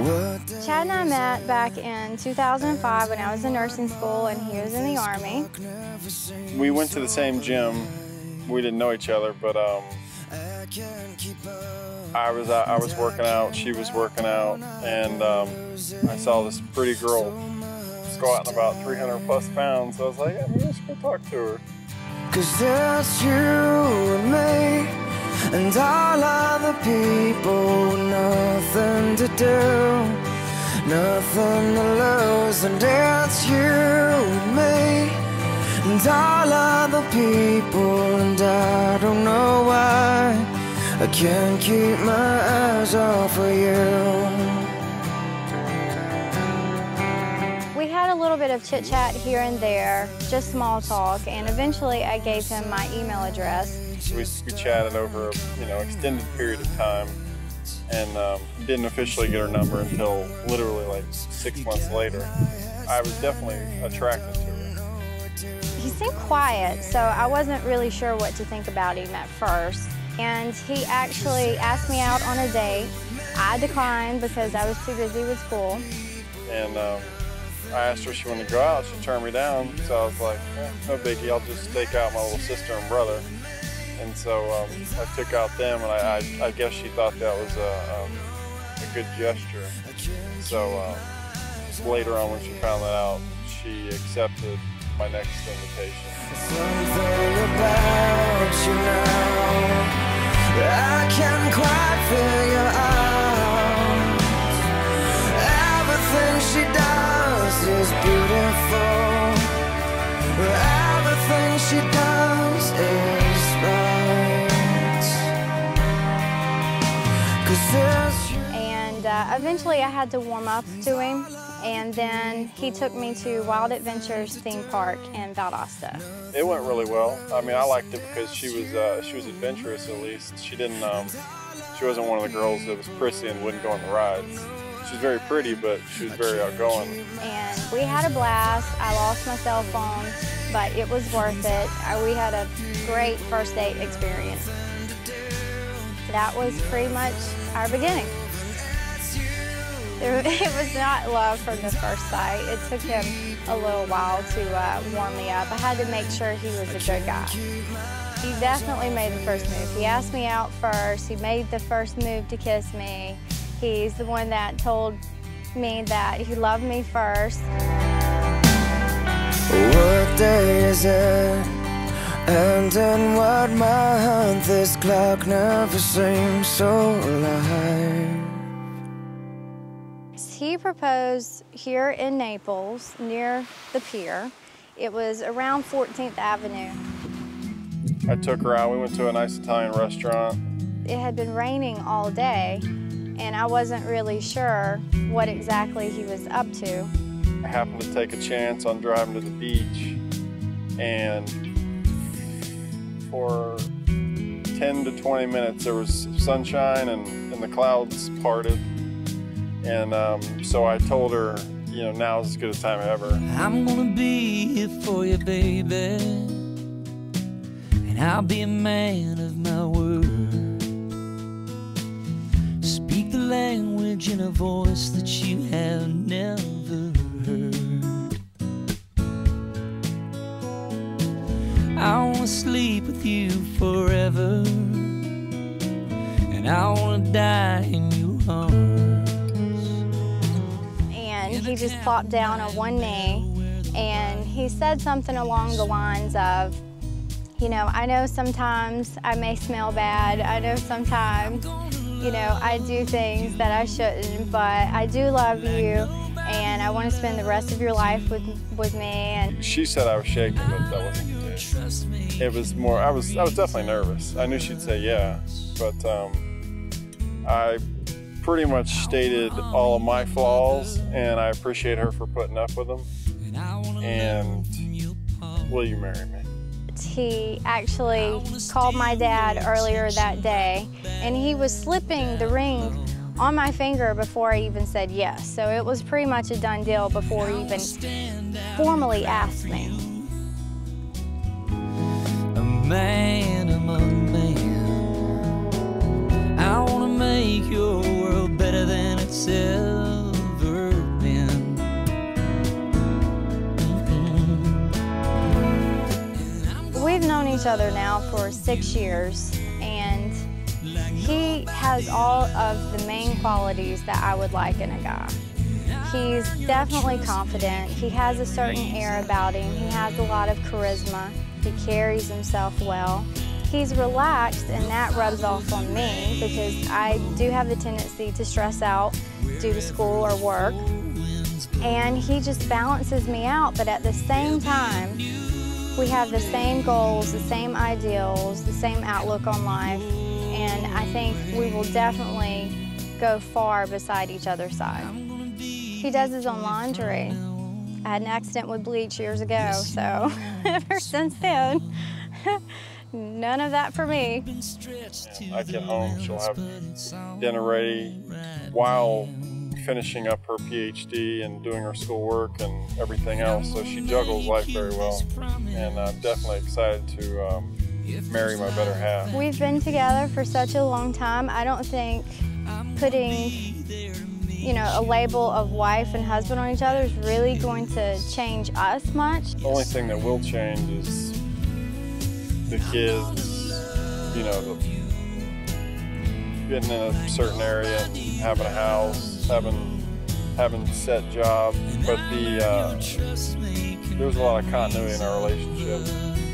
Chad and I met back in 2005 when I was in nursing school and he was in the Army. We went to the same gym. We didn't know each other, but I was working out, she was working out, and I saw this pretty girl squatting about 300 plus pounds. So I was like, yeah, maybe I should go talk to her. 'Cause there's you and me and all other people with nothing to do, nothing to lose. And it's you and me and all other people, and I don't know why I can't keep my eyes off of you. We had a little bit of chit-chat here and there, just small talk, and eventually I gave him my email address. We chatted over an extended period of time, and didn't officially get her number until literally like 6 months later. I was definitely attracted to her. He seemed quiet, so I wasn't really sure what to think about him at first. And he actually asked me out on a date. I declined because I was too busy with school. And I asked her if she wanted to go out. She turned me down, so I was like, no biggie, I'll just stake out my little sister and brother. And so I took out them, and I guess she thought that was a good gesture. So later on, when she found that out, she accepted my next invitation. Something about you now I can't quite figure out. Everything she does is beautiful. Everything she does is right. 'Cause there's you. And eventually I had to warm up to him. And then he took me to Wild Adventures theme park in Valdosta. It went really well. I mean, I liked it because she was adventurous at least. She wasn't one of the girls that was prissy and wouldn't go on the rides. She was very pretty, but she was very outgoing. And we had a blast. I lost my cell phone, but it was worth it. We had a great first date experience. That was pretty much our beginning. It was not love from the first sight. It took him a little while to warm me up. I had to make sure he was a good guy. He definitely made the first move. He asked me out first. He made the first move to kiss me. He's the one that told me that he loved me first. What day is it? And in what month? This clock never seems so alive. He proposed here in Naples, near the pier. It was around 14th Avenue. I took her out. We went to a nice Italian restaurant. It had been raining all day, and I wasn't really sure what exactly he was up to. I happened to take a chance on driving to the beach, and for 10 to 20 minutes there was sunshine and the clouds parted. And so I told her, now's as good a time ever. I'm gonna be here for you, baby, and I'll be a man of my word. Speak the language in a voice that you have never heard. I wanna sleep with you forever, and I wanna die in your arms. He just plopped down on one knee and he said something along the lines of, I know sometimes I may smell bad. I know sometimes, I do things that I shouldn't, but I do love you and I want to spend the rest of your life with me. And she said I was shaking, but that wasn't the case. It was more, I was definitely nervous. I knew she'd say yeah, but I pretty much stated all of my flaws, and I appreciate her for putting up with them. And will you marry me? He actually called my dad earlier that day, and he was slipping the ring on my finger before I even said yes. So it was pretty much a done deal before he even formally asked me. A man among men, I want to make your world better than itself. each other now for 6 years, and he has all of the main qualities that I would like in a guy. He's definitely confident. He has a certain air about him. He has a lot of charisma. He carries himself well. He's relaxed, and that rubs off on me because I do have the tendency to stress out due to school or work. And he just balances me out, but at the same time, we have the same goals, the same ideals, the same outlook on life, and I think we will definitely go far beside each other's side. He does his own laundry. I had an accident with bleach years ago, so ever since then, none of that for me. And I get home, she'll have dinner ready while finishing up her PhD and doing her schoolwork and everything else, so she juggles life very well. And I'm definitely excited to marry my better half. We've been together for such a long time. I don't think putting a label of wife and husband on each other is really going to change us much. The only thing that will change is the kids, getting in a certain area and having a house, having set job. But there's a lot of continuity in our relationship.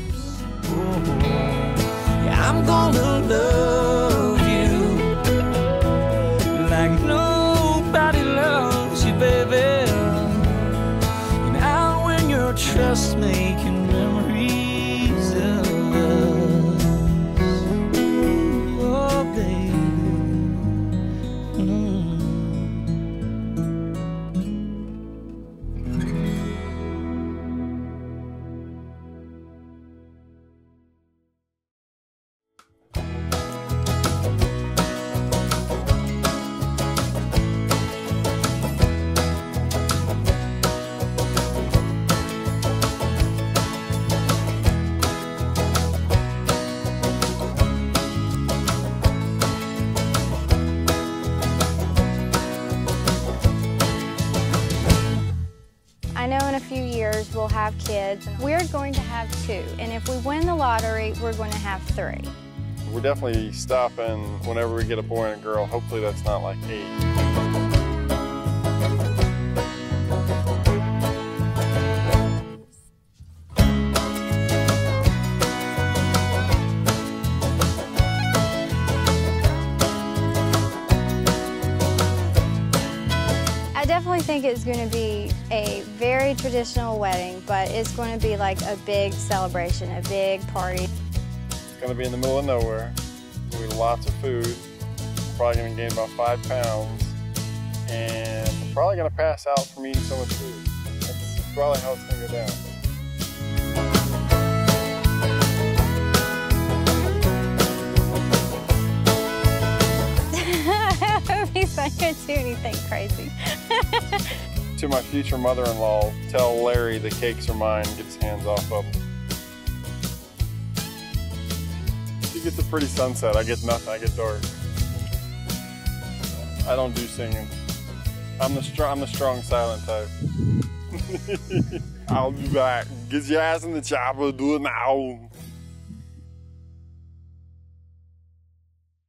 I'm gonna love you like nobody loves you, baby. And I'll win your trust, making memories of us. Oh, baby. I know in a few years we'll have kids. We're going to have 2, and if we win the lottery, we're going to have 3. We're definitely stopping whenever we get a boy and a girl. Hopefully that's not like 8. I definitely think it's going to be a very traditional wedding, but it's going to be like a big celebration, a big party. It's going to be in the middle of nowhere. There'll be lots of food. Probably going to gain about 5 pounds. And I'm probably going to pass out from eating so much food. That's probably how it's going to go down. He's not going to do anything crazy. To my future mother-in-law, tell Larry the cakes are mine, get his hands off of them. She gets a pretty sunset, I get nothing, I get dark. I don't do singing. I'm the strong silent type. I'll be back. Get your ass in the chopper, do it now.